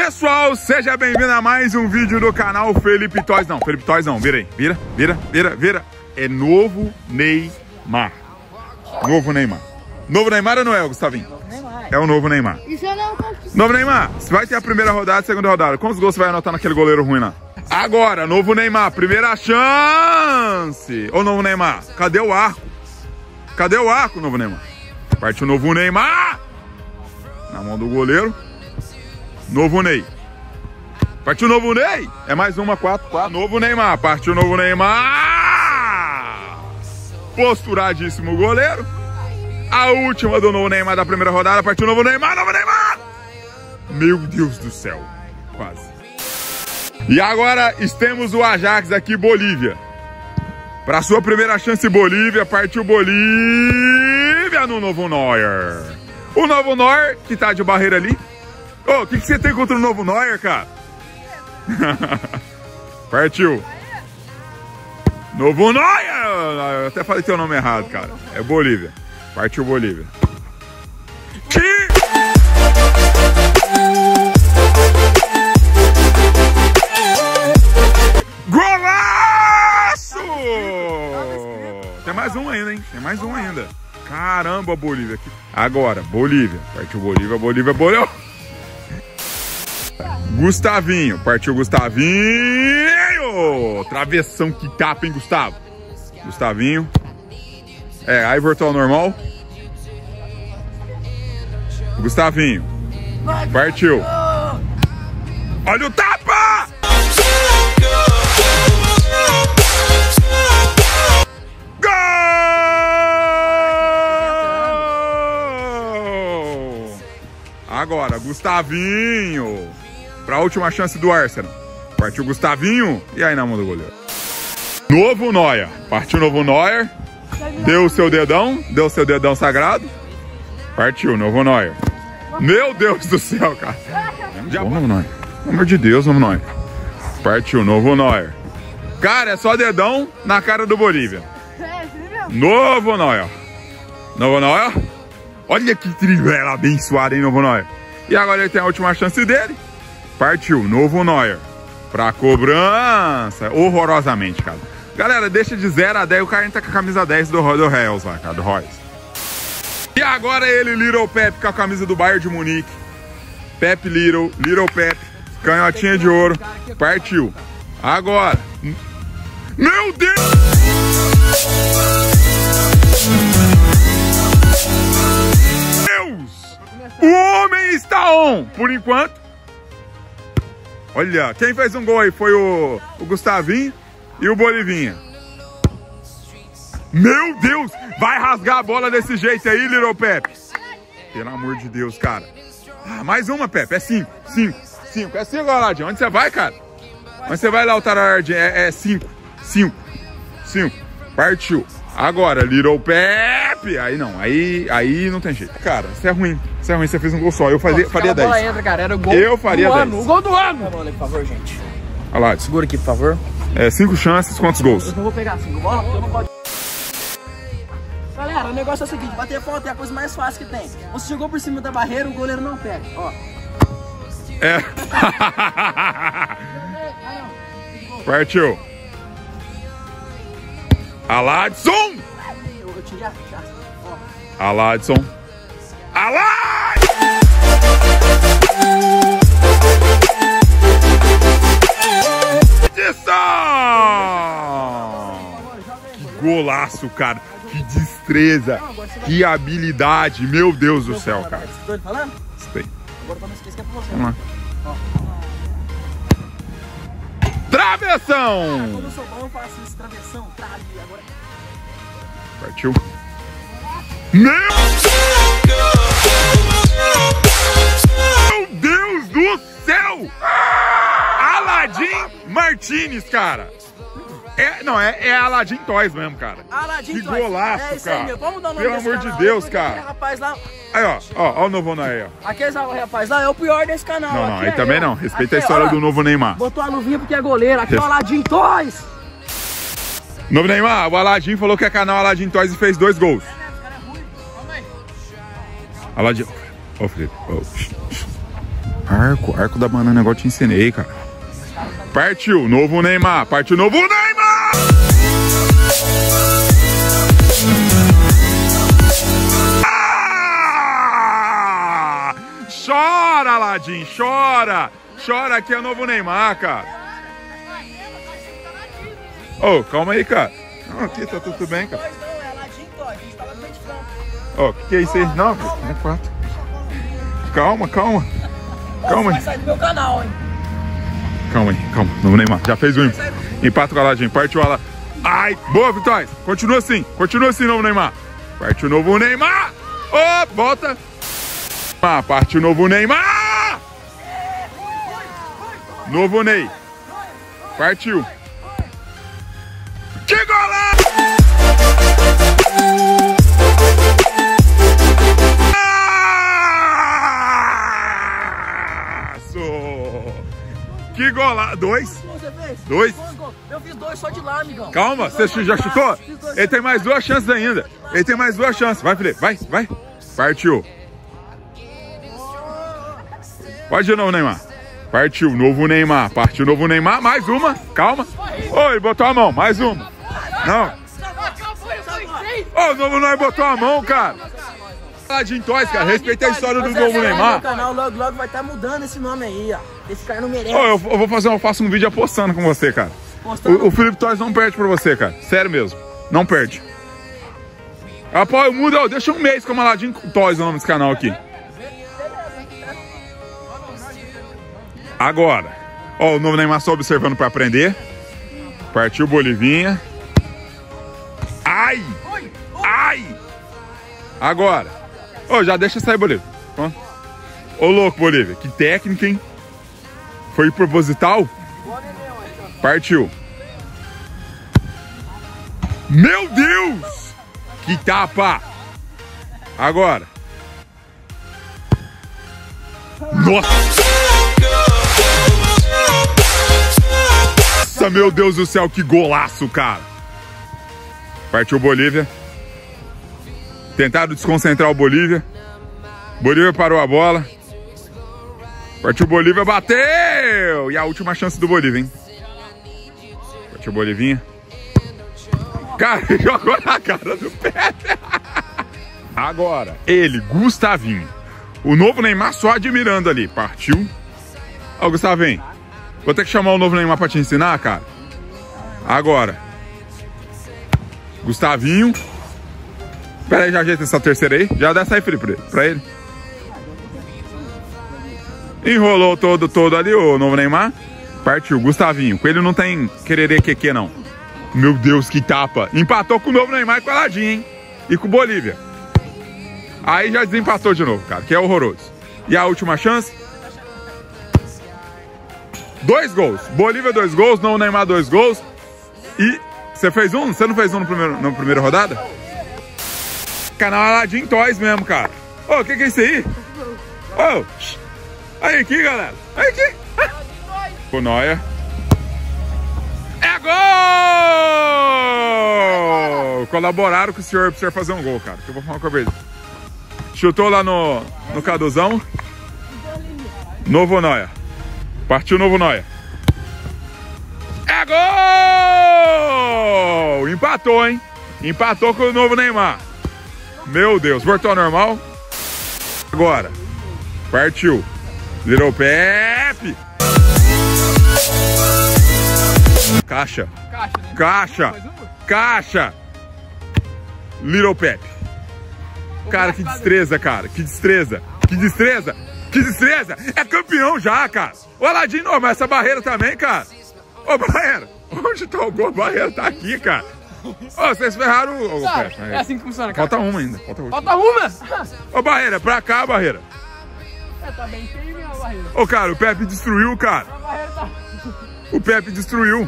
Pessoal, seja bem-vindo a mais um vídeo do canal Felipe Toys. Não, Felipe Toys não, vira aí, vira. É novo Neymar. Novo Neymar. Novo Neymar ou não é, Gustavinho? Novo Neymar. É o novo Neymar. Isso eu não... Novo Neymar, você vai ter a primeira rodada e a segunda rodada. Quantos gols você vai anotar naquele goleiro ruim lá? Agora, novo Neymar, primeira chance. Ô, novo Neymar, cadê o arco? Cadê o arco, novo Neymar? Partiu o novo Neymar. Na mão do goleiro. Novo Ney. Partiu o novo Ney. É mais uma, 4. Novo Neymar. Partiu o novo Neymar. Posturadíssimo o goleiro. A última do novo Neymar da primeira rodada. Partiu o novo Neymar. Novo Neymar. Meu Deus do céu. Quase. E agora temos o Ajax aqui, Bolívia. Para sua primeira chance, Bolívia. Partiu Bolívia no novo Neuer. O novo Neuer, que tá de barreira ali. Ô, o que você tem contra o novo Neuer, cara? Partiu. Novo Neuer! Eu até falei teu nome errado, cara. É Bolívia. Partiu Bolívia. Que... Golaço! Tem mais um ainda, hein? Tem mais um ainda. Caramba, Bolívia. Agora, Bolívia. Partiu Bolívia, Bolívia. Gustavinho, partiu Gustavinho! Travessão que tapa, hein, Gustavo? Gustavinho. Aí voltou ao normal. Gustavinho. Partiu. Olha o tapa! Gol! Agora, Gustavinho. Para a última chance do Arsenal. Partiu Gustavinho. E aí na mão do goleiro. Novo Neuer. Partiu novo Neuer. Deu o seu dedão. Deu o seu dedão sagrado. Partiu novo Neuer. Meu Deus do céu, cara. Já... Novo Neuer. Pelo amor de Deus, novo Neuer. Partiu novo Neuer. Cara, é só dedão na cara do Bolívia. Novo Neuer. Novo Neuer. Olha que trivela abençoada, hein, novo Neuer. E agora ele tem a última chance dele. Partiu, novo Neuer. Pra cobrança. Horrorosamente, cara. Galera, deixa de 0 a 10. O cara entra com a camisa 10 do Reals lá, cara. Do Royce. E agora ele, Little Pep, com a camisa do Bayern de Munique. Pep Little Pep. Canhotinha de ouro. Partiu. Agora. Meu Deus! O homem está on, por enquanto. Olha, quem fez um gol aí foi o Gustavinho e o Bolivinha. Meu Deus, vai rasgar a bola desse jeito aí, Little Pep. Pelo amor de Deus, cara. Mais uma, Pep, é 5. É 5, Aladinho. Onde você vai, cara? Onde você vai lá, o Tarardinho? É 5. Partiu. Agora, Little Pep. Aí não, aí não tem jeito. Cara, isso é ruim. Você fez um gol só. Eu faria 10. A bola entra, cara. Era o gol eu faria do 10. ano. O gol do ano. Por favor, gente. Olha lá. Segura aqui, por favor. 5 chances, quantos gols? Eu não vou pegar 5 bolas, porque eu não posso. Galera, o negócio é o seguinte. Bater falta é a coisa mais fácil que tem. Você jogou por cima da barreira, o goleiro não pega. Ó. Partiu. Aladson! Eu tirei a chance. Aladson. Que golaço, cara. Que destreza. Que habilidade. Meu Deus do céu, cara. Tô falando? Sei. Agora eu não esqueça que é pra você. Vamos lá. Ó. Travessão! Quando eu sou bom, eu faço isso. Travessão, trave. Agora... Partiu. Meu Deus do céu! Aladim Martinez, cara. É Aladim Toys mesmo, cara. Aladim que Toys. Golaço, Isso aí, cara. meu. Vamos dar o nome Pelo amor de Deus, cara. Rapaz lá... Aí, ó o novo Neuer. Aqueles rapaz lá é o pior desse canal. Não, aqui aí também não. Respeita a aqui, história ó, do novo Neymar. Botou a luvinha porque é goleiro. Aqui é o Aladim Toys. Novo Neymar, o Aladim falou que é canal Aladim Toys e fez 2 gols. Calma aí. Aladim. Ô, Felipe. Arco da banana, igual eu te ensinei, cara. Partiu, novo Neymar. Partiu, novo Neymar! Ah! Chora, Aladim, chora. Chora, aqui é o novo Neymar, cara. Ô, calma aí, cara. Não, aqui tá tudo bem, cara. Ó, que é isso aí? Não, é 4. Calma. Calma vai sair do meu canal, hein? Calma aí, calma. Novo Neymar. Já fez um empate com o Aladim. Partiu a Aladim. Ai, boa, Vitória. Continua assim, novo Neymar. Partiu o novo Neymar. Ô, volta. Partiu o novo Neymar. Novo Ney. Partiu. Que golaço! Que golaço! 2? Você fez? 2? Eu fiz 2 só de lá, amigão. Calma, você já chutou? Ele tem mais 2 chances ainda. Ele tem mais 2 chances. Vai, Felipe, vai. Partiu. Pode de novo, Neymar. Partiu, novo Neymar. Partiu, novo Neymar. Mais uma. Calma. Ô, ele botou a mão. Mais uma. Não. Ô, o novo Neymar botou a mão, cara. Aladim Toys, cara. Respeita a história do novo Neymar. O canal logo vai estar mudando esse nome aí, ó. Esse cara não merece. Ô, eu faço um vídeo apostando com você, cara. O Felipe Toys não perde pra você, cara. Sério mesmo. Não perde. Apoio, muda. Deixa um mês com o Aladim Toys o nome desse canal aqui. Agora. Ó, o novo Neymar só observando pra aprender. Partiu Bolivinha. Ai! Agora. Ô, já deixa sair, Bolívia. Ô, louco, Bolívia. Que técnica, hein? Foi proposital? Partiu. Meu Deus! Que tapa! Agora. Nossa, meu Deus do céu, que golaço, cara. Partiu Bolívia. Tentaram desconcentrar o Bolívia. Bolívia parou a bola. Partiu Bolívia, bateu! E a última chance do Bolívia, hein? Partiu Bolivinha. Cara, jogou na cara do Pepe. Agora, ele, Gustavinho. O novo Neymar só admirando ali. Partiu. Ó, Gustavinho. Vou ter que chamar o novo Neymar pra te ensinar, cara. Agora. Gustavinho. Pera aí, já ajeita essa terceira aí. Já dá essa aí, Felipe, pra ele. Enrolou todo ali o novo Neymar. Partiu, Gustavinho. Com ele não tem quererê que não. Meu Deus, que tapa. Empatou com o novo Neymar e com o Aladim, hein? E com o Bolívia. Aí já desempatou de novo, cara, que é horroroso. E a última chance? 2 gols. Bolívia 2 gols, novo Neymar 2 gols. E você fez um? Você não fez um na primeira rodada? Canal Aladim Toys mesmo, cara. Ô, o que é isso aí? Ô, aí aqui, galera. Aí aqui. O Noia. É gol! Colaboraram com o senhor pra fazer um gol, cara. Que eu vou falar com a verdade. Chutou lá no Caduzão. Novo Noia. Partiu Novo Noia. É gol! Empatou, hein? Empatou com o novo Neymar. Meu Deus, voltou ao normal. Agora. Partiu. Little Pepe. Caixa. Caixa. Little Pepe. Cara, que destreza, cara. Que destreza. É campeão já, cara. O Aladim, não, mas essa barreira também, cara. Ô, barreira. Onde tá o gol? A barreira tá aqui, cara. Ô, vocês ferraram o Pepe. É assim que funciona, cara. Falta uma ainda. Falta uma? Ô, barreira, pra cá, barreira. Tá bem feio, minha barreira. Ô, cara, o Pepe destruiu, cara. A barreira tá... O Pepe destruiu.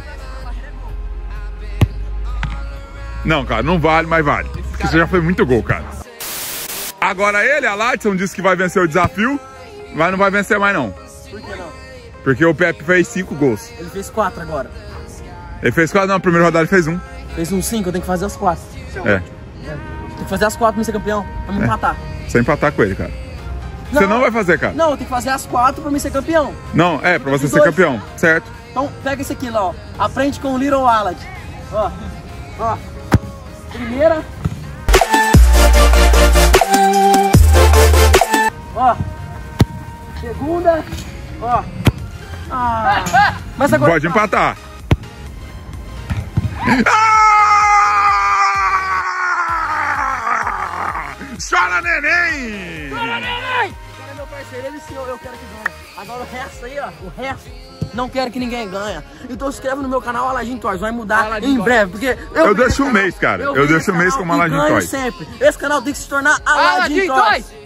Não, cara, não vale, mas vale. Porque isso já foi muito gol, cara. Agora ele, a Ladson, disse que vai vencer o desafio, mas não vai vencer mais, não. Por que não? Porque o Pepe fez 5 gols. Ele fez 4 agora. Ele fez 4, não, na primeira rodada ele fez 1. Fez um 5, eu tenho que fazer as 4. É. Tem que fazer as 4 pra ser campeão, pra me empatar. Sem empatar com ele, cara. Você não vai fazer, cara? Não, eu tenho que fazer as 4 pra mim ser campeão. Não, é, pra você ser campeão, certo? Então, pega esse aqui lá, ó. Aprende com o Little Alad. Ó, ó. Primeira. Ó. Segunda. Ó. Ah. Mas agora pode empatar. Chora, neném! Chora, neném! Cara, meu parceiro, ele ensinou, eu quero que ganhe. Agora o resto aí, ó, o resto, não quero que ninguém ganhe. Então se inscreve no meu canal Aladim Toys, vai mudar em breve, porque... Eu deixo um mês, cara. Eu deixo um mês com o Aladim Toys. Sempre. Esse canal tem que se tornar Aladim Toys.